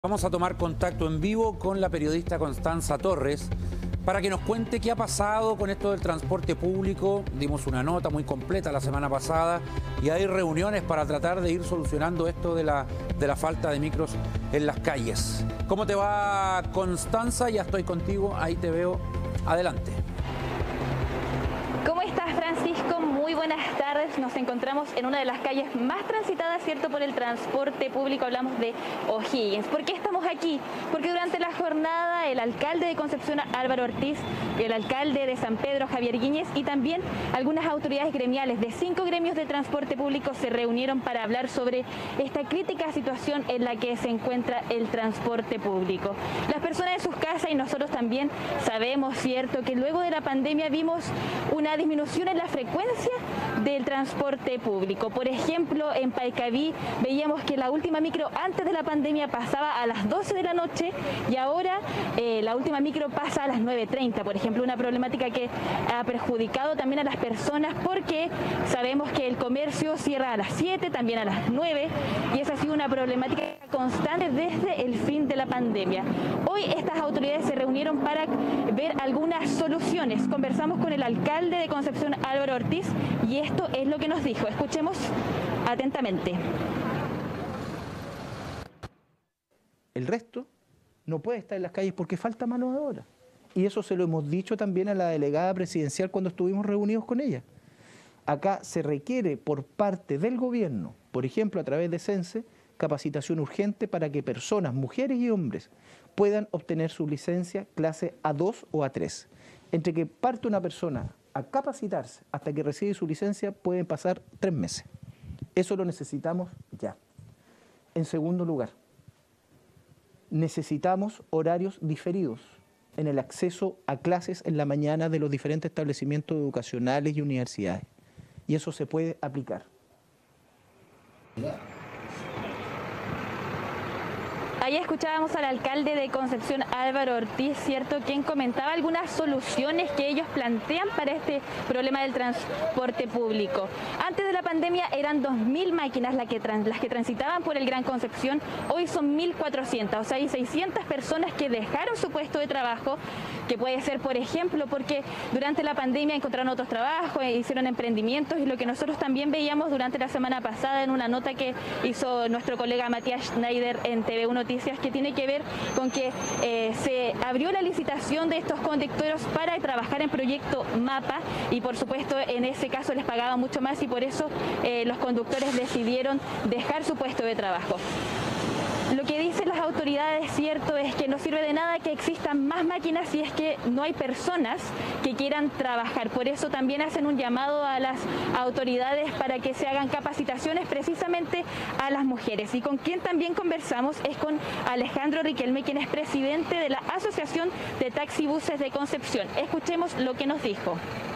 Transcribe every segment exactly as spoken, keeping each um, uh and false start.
Vamos a tomar contacto en vivo con la periodista Constanza Torres para que nos cuente qué ha pasado con esto del transporte público. Dimos una nota muy completa la semana pasada y hay reuniones para tratar de ir solucionando esto de la, de la falta de micros en las calles. ¿Cómo te va, Constanza? Ya estoy contigo, ahí te veo. Adelante. ¿Cómo estás, Francisco? Muy buenas tardes. Nos encontramos en una de las calles más transitadas, ¿cierto?, por el transporte público. Hablamos de O'Higgins. ¿Por qué estamos aquí? Porque durante la jornada el alcalde de Concepción, Álvaro Ortiz, el alcalde de San Pedro, Javier Guíñez, y también algunas autoridades gremiales de cinco gremios de transporte público se reunieron para hablar sobre esta crítica situación en la que se encuentra el transporte público. Las personas en sus casas y nosotros también sabemos, ¿cierto?, que luego de la pandemia vimos una disminución en la frecuencia del transporte público. Por ejemplo, en Paicaví veíamos que la última micro antes de la pandemia pasaba a las doce de la noche y ahora eh, la última micro pasa a las nueve treinta, por ejemplo, una problemática que ha perjudicado también a las personas porque sabemos que el comercio cierra a las siete, también a las nueve, y esa ha sido una problemática constante desde el fin de la pandemia. Hoy estas autoridades se reunieron para ver algunas soluciones. Conversamos con el alcalde de Concepción, Álvaro Ortiz, y esto es lo que nos dijo. Escuchemos atentamente. El resto no puede estar en las calles porque falta mano de obra. Y eso se lo hemos dicho también a la delegada presidencial cuando estuvimos reunidos con ella. Acá se requiere por parte del gobierno, por ejemplo a través de Sense, capacitación urgente para que personas, mujeres y hombres, puedan obtener su licencia clase A dos o A tres. Entre que parte una persona a capacitarse hasta que recibe su licencia pueden pasar tres meses. Eso lo necesitamos ya. En segundo lugar, necesitamos horarios diferidos en el acceso a clases en la mañana de los diferentes establecimientos educacionales y universidades. Y eso se puede aplicar. Ahí escuchábamos al alcalde de Concepción, Álvaro Ortiz, ¿cierto?, quien comentaba algunas soluciones que ellos plantean para este problema del transporte público. Antes de la pandemia eran dos mil máquinas las que, trans, las que transitaban por el Gran Concepción, hoy son mil cuatrocientas, o sea, hay seiscientas personas que dejaron su puesto de trabajo, que puede ser, por ejemplo, porque durante la pandemia encontraron otros trabajos, hicieron emprendimientos, y lo que nosotros también veíamos durante la semana pasada en una nota que hizo nuestro colega Matías Schneider en T V uno Noticias, que tiene que ver con que eh, se abrió la licitación de estos conductores para trabajar en proyecto MAPA, y por supuesto en ese caso les pagaban mucho más y por eso eh, los conductores decidieron dejar su puesto de trabajo. Lo que dicen las autoridades, cierto, es que no sirve de nada que existan más máquinas si es que no hay personas que quieran trabajar. Por eso también hacen un llamado a las autoridades para que se hagan capacitaciones precisamente a las mujeres. Y con quien también conversamos es con Alejandro Riquelme, quien es presidente de la Asociación de Taxibuses de Concepción. Escuchemos lo que nos dijo.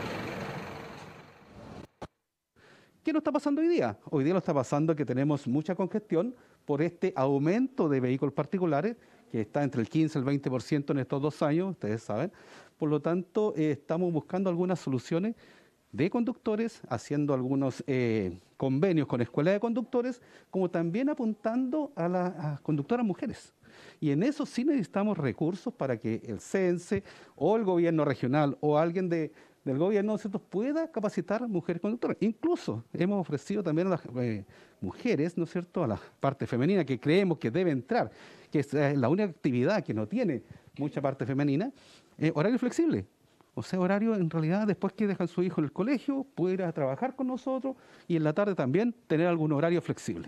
¿Qué nos está pasando hoy día? Hoy día nos está pasando que tenemos mucha congestión por este aumento de vehículos particulares, que está entre el quince y el veinte por ciento en estos dos años, ustedes saben. Por lo tanto, eh, estamos buscando algunas soluciones de conductores, haciendo algunos eh, convenios con escuelas de conductores, como también apuntando a las a conductoras mujeres. Y en eso sí necesitamos recursos para que el Sense o el gobierno regional o alguien de... del gobierno, ¿no es cierto?, pueda capacitar a mujeres conductoras. Incluso hemos ofrecido también a las eh, mujeres, ¿no es cierto?, a la parte femenina que creemos que debe entrar, que es eh, la única actividad que no tiene mucha parte femenina, eh, horario flexible. O sea, horario en realidad después que dejan su hijo en el colegio, puede ir a trabajar con nosotros y en la tarde también tener algún horario flexible.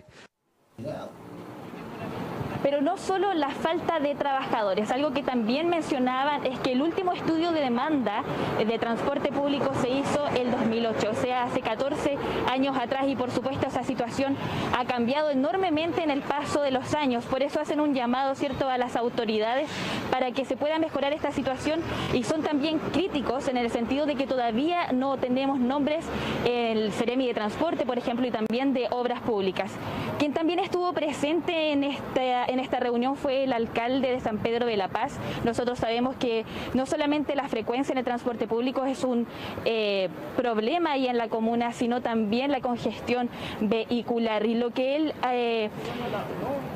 Pero no solo la falta de trabajadores, algo que también mencionaban es que el último estudio de demanda de transporte público se hizo el dos mil ocho, o sea, hace catorce años atrás, y por supuesto esa situación ha cambiado enormemente en el paso de los años. Por eso hacen un llamado, cierto, a las autoridades para que se pueda mejorar esta situación, y son también críticos en el sentido de que todavía no tenemos nombres en el Ceremi de Transporte, por ejemplo, y también de Obras Públicas. Quien también estuvo presente en esta en esta reunión fue el alcalde de San Pedro de la Paz. Nosotros sabemos que no solamente la frecuencia en el transporte público es un eh, problema ahí en la comuna, sino también la congestión vehicular. Y lo que él eh,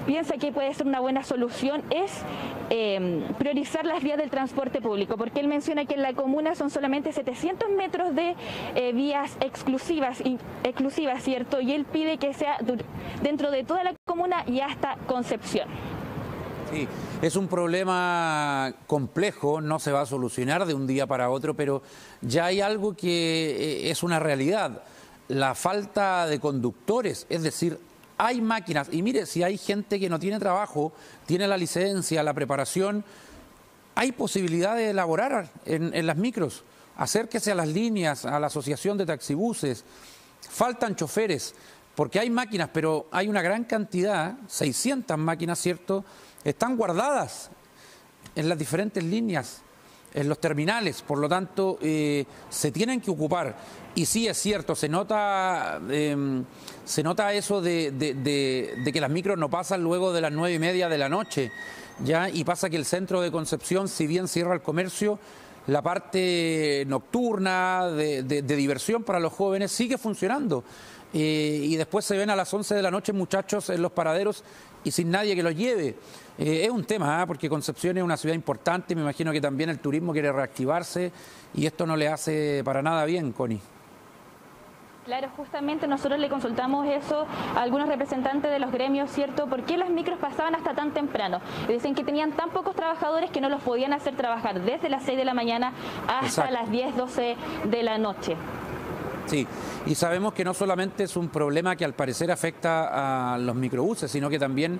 piensa que puede ser una buena solución es eh, priorizar las vías del transporte público, porque él menciona que en la comuna son solamente setecientos metros de eh, vías exclusivas, in, exclusivas, ¿cierto? Y él pide que sea dentro de toda la comuna y hasta Concepción. Sí, es un problema complejo, no se va a solucionar de un día para otro, pero ya hay algo que es una realidad, la falta de conductores, es decir, hay máquinas, y mire, si hay gente que no tiene trabajo, tiene la licencia, la preparación, hay posibilidad de elaborar en, en las micros, acérquese a las líneas, a la asociación de taxibuses, faltan choferes, porque hay máquinas, pero hay una gran cantidad, seiscientas máquinas, ¿cierto?, están guardadas en las diferentes líneas, en los terminales, por lo tanto, eh, se tienen que ocupar. Y sí, es cierto, se nota, eh, se nota eso de, de, de, de que las micros no pasan luego de las nueve y media de la noche, ¿ya? Y pasa que el centro de Concepción, si bien cierra el comercio, la parte nocturna de, de, de diversión para los jóvenes sigue funcionando. Eh, y después se ven a las once de la noche muchachos en los paraderos y sin nadie que los lleve. Eh, es un tema, ¿eh? Porque Concepción es una ciudad importante, me imagino que también el turismo quiere reactivarse y esto no le hace para nada bien, Connie. Claro, justamente nosotros le consultamos eso a algunos representantes de los gremios, ¿cierto? ¿Por qué las micros pasaban hasta tan temprano? Y dicen que tenían tan pocos trabajadores que no los podían hacer trabajar desde las seis de la mañana hasta Exacto. las diez, doce de la noche. Sí, y sabemos que no solamente es un problema que al parecer afecta a los microbuses, sino que también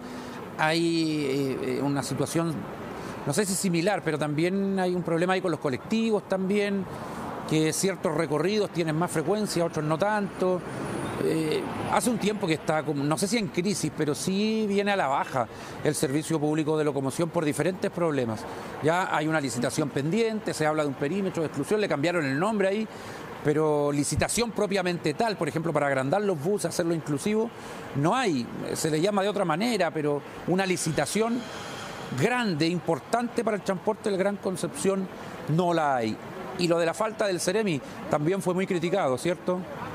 hay eh, una situación, no sé si similar, pero también hay un problema ahí con los colectivos también, que ciertos recorridos tienen más frecuencia, otros no tanto. Eh, hace un tiempo que está, no sé si en crisis, pero sí viene a la baja el servicio público de locomoción por diferentes problemas. Ya hay una licitación pendiente, se habla de un perímetro de exclusión, le cambiaron el nombre ahí, pero licitación propiamente tal, por ejemplo, para agrandar los buses, hacerlo inclusivo, no hay, se le llama de otra manera, pero una licitación grande, importante para el transporte del Gran Concepción, no la hay. Y lo de la falta del Ceremi también fue muy criticado, ¿cierto?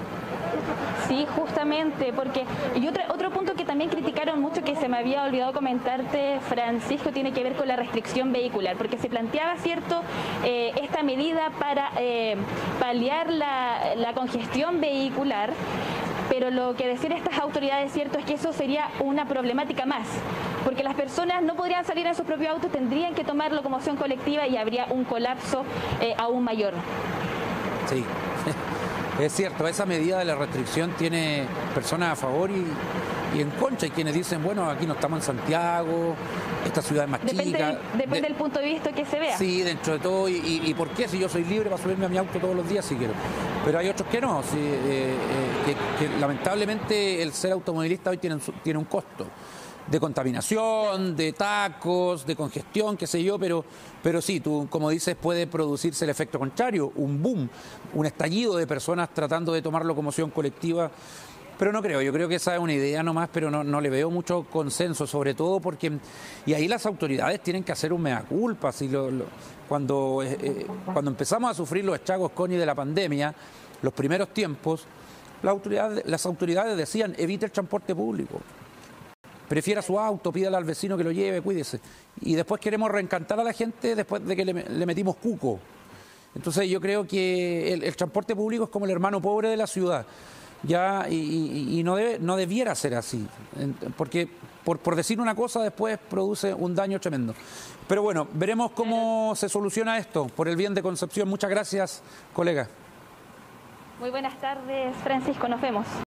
Sí, justamente, porque y otro, otro punto que también criticaron mucho, que se me había olvidado comentarte, Francisco, tiene que ver con la restricción vehicular, porque se planteaba, cierto, eh, esta medida para eh, paliar la, la congestión vehicular, pero lo que decían estas autoridades, cierto, es que eso sería una problemática más, porque las personas no podrían salir en sus propios autos, tendrían que tomar locomoción colectiva y habría un colapso eh, aún mayor. Sí. Es cierto, esa medida de la restricción tiene personas a favor y, y en contra. Hay quienes dicen, bueno, aquí no estamos en Santiago, esta ciudad es más depende chica. Del, depende de, del punto de vista que se vea. Sí, dentro de todo. Y, y, y por qué? Si yo soy libre para subirme a mi auto todos los días, si quiero. Pero hay otros que no. Sí, eh, eh, que, que lamentablemente el ser automovilista hoy tiene, tiene un costo de contaminación, de tacos, de congestión, qué sé yo, pero, pero sí, tú, como dices, puede producirse el efecto contrario, un boom, un estallido de personas tratando de tomar locomoción colectiva, pero no creo, yo creo que esa es una idea nomás, pero no, no le veo mucho consenso, sobre todo porque, y ahí las autoridades tienen que hacer un mea culpa, si lo, lo, cuando, eh, cuando empezamos a sufrir los estragos, Connie, de la pandemia, los primeros tiempos, la autoridad, las autoridades decían, evite el transporte público. Prefiera su auto, pídale al vecino que lo lleve, cuídese. Y después queremos reencantar a la gente después de que le, le metimos cuco. Entonces yo creo que el, el transporte público es como el hermano pobre de la ciudad. Ya, y, y, y no, debe, no debiera ser así. Porque por, por decir una cosa después produce un daño tremendo. Pero bueno, veremos cómo se soluciona esto por el bien de Concepción. Muchas gracias, colega. Muy buenas tardes, Francisco. Nos vemos.